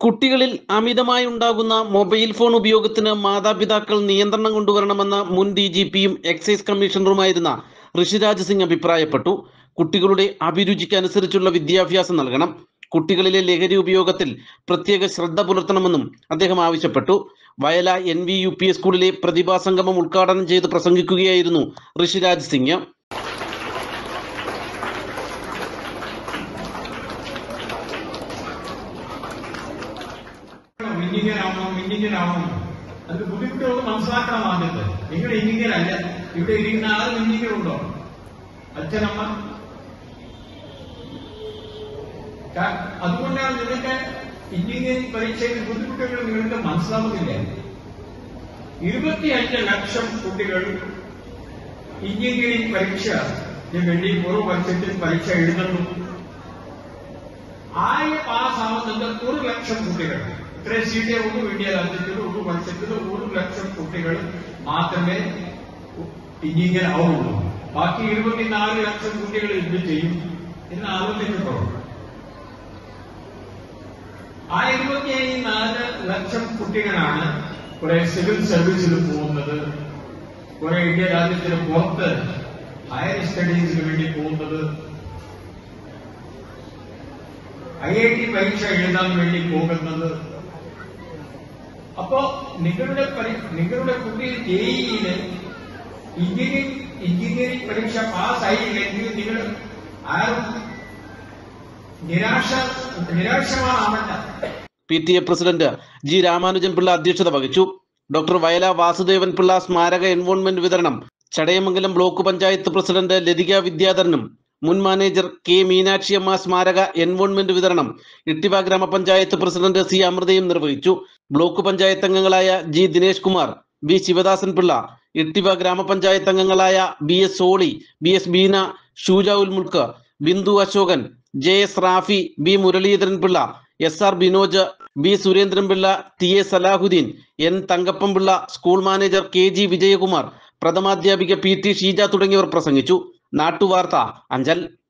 കുട്ടികളിൽ അമിതമായി ഉണ്ടാകുന്ന മൊബൈൽ ഫോൺ ഉപയോഗത്തിന് മാതാപിതാക്കൾ നിയന്ത്രണം കൊണ്ടുവരണമെന്ന് മുൻ DGPയും എക്സൈസ് കമ്മീഷണറുമായിരുന്ന ഋഷിരാജ് സിംഗ് അഭിപ്രായപ്പെട്ടു. കുട്ടികളുടെ അഭിരുചിക്കനുസരിച്ചുള്ള വിദ്യാഭ്യാസം നൽകണം. കുട്ടികളിലെ ലഹരി ഉപയോഗത്തിൽ പ്രത്യേക ശ്രദ്ധ പുലർത്തണമെന്നും അദ്ദേഹം ആവശ്യപ്പെട്ടു. വയല NVUP സ്കൂളിലെ പ്രതിഭാസംഗമം ഉദ്ഘാടനം ചെയ്ത് പ്രസംഗിക്കുകയായിരുന്നു ഋഷിരാജ് സിംഗ്. അത് ബുദ്ധിമുട്ടുകൾ മനസ്സിലാക്കണം. ആദ്യത്തെ നിങ്ങൾ എഞ്ചിനീയറല്ല, ഇവിടെ ഇരിക്കുന്ന ആൾ എഞ്ചിനീയർ ഉണ്ടോ? അച്ഛനമ്മ. അതുകൊണ്ടാണ് നിങ്ങൾക്ക് എഞ്ചിനീയറിംഗ് പരീക്ഷയിൽ ബുദ്ധിമുട്ടുകൾ നിങ്ങൾക്ക് മനസ്സിലാവുന്നില്ല. 25 ലക്ഷം കുട്ടികൾ എഞ്ചിനീയറിംഗ് പരീക്ഷ വേണ്ടി ഓരോ വർഷത്തിൽ പരീക്ഷ എഴുതുന്നു. പാസ്സാവുന്നത് 1 ലക്ഷം കുട്ടികൾ. ഇത്രയും സീറ്റേ ഉള്ളൂ ഇന്ത്യ രാജ്യത്തിൽ. ഒരു വർഷത്തിൽ 1 ലക്ഷം കുട്ടികൾ മാത്രമേ എഞ്ചിനീയർ ആവുള്ളൂ. ബാക്കി 24 ലക്ഷം കുട്ടികൾ എന്ത് ചെയ്യും എന്ന് ആലോചിച്ചിട്ടുണ്ടോ? ആ 24 ലക്ഷം കുട്ടികളാണ് കുറെ സിവിൽ സർവീസിൽ പോകുന്നത്, കുറെ ഇന്ത്യ രാജ്യത്തിന് പുറത്ത് ഹയർ സ്റ്റഡീസിന് വേണ്ടി പോകുന്നത്, IIT പരീക്ഷ എഴുതാൻ വേണ്ടി പോകുന്നത്. അപ്പോ നിങ്ങളുടെ കുട്ടി JEE-ന് എഞ്ചിനീയറിംഗ് പരീക്ഷ പാസ്സായില്ലെങ്കിൽ നിങ്ങൾ ആരും നിരാശമാവണ്ട. PTA president G. Ramanujan Pillai അധ്യക്ഷത വഹിച്ചു. ഡോക്ടർ വയല വാസുദേവൻ പിള്ള സ്മാരക എൻവോൺമെന്റ് വിതരണം Chadayamangalam block panchayat president Lathika വിദ്യാധരനും മുൻ മാനേജർ K. മീനാക്ഷിയമ്മ സ്മാരക എൻവോൺമെന്റ് വിതരണം ഇട്ടിവ ഗ്രാമപഞ്ചായത്ത് പ്രസിഡന്റ് C. അമൃതയും നിർവഹിച്ചു. ബ്ലോക്ക് പഞ്ചായത്ത് അംഗങ്ങളായ G. ദിനേശ് കുമാർ, B. ശിവദാസൻ പിള്ള, ഇട്ടിവ ഗ്രാമപഞ്ചായത്ത് അംഗങ്ങളായ BS Soly, BS Beena, Shuja Ulmulk, Bindu Ashokan, JS Rafi, B. Muraleedharan Pillai, SR Binoj, B. Surendran Pillai, TA Salahuddin, N. Thankappam Pillai, school manager KG Vijayakumar, പ്രഥമാധ്യാപിക PT ഷീജ തുടങ്ങിയവർ പ്രസംഗിച്ചു. നാട്ടുവാർത്ത അഞ്ചൽ.